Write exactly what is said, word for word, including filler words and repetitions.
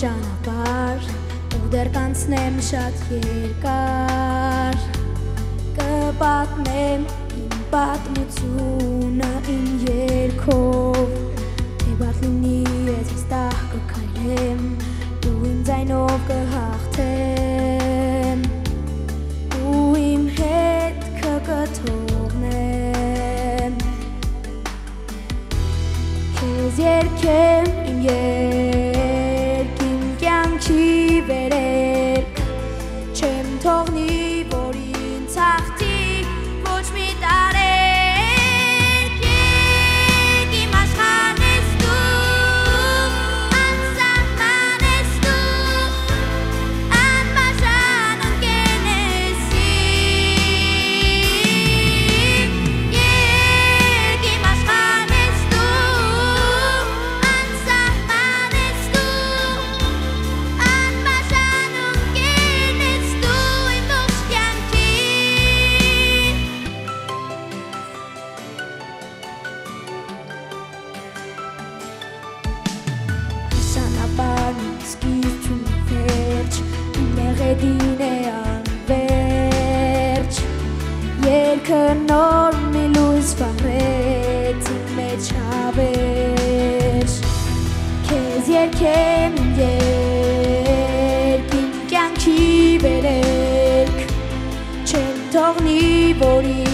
ճանապարհ ու դեռ կանցնեմ շատ երկար կպատմեմ իմ պատմությունը իմ երգով թե բարդ լինի ես վստահ կքայլեմ ու իմ ձայնով կհաղթեմ ու իմ հետքը կթողնեմ քեզ երգեմ իմ երգ իմ կյանքի վերելք չեմ թողնի որ ինձ հաղթի ոչ մի տարեք երգ իմ աշխարհն ես դու անսահման ես դու անբաժան ընկերն ես երգ իմ աշխարհն ես դու անսահման ես դու անբաժան ընկերն ես դու իմ ողջ կյանքի Ճանապարհն սկիզբ ու վերջ իմ մեղեդին է անվերջ երգը նոր մի լույս վառեց իմ մեջ հավերժ քեզ երգեմ իմ երգ իմ կյանքի վերելք չեմ թողնի որ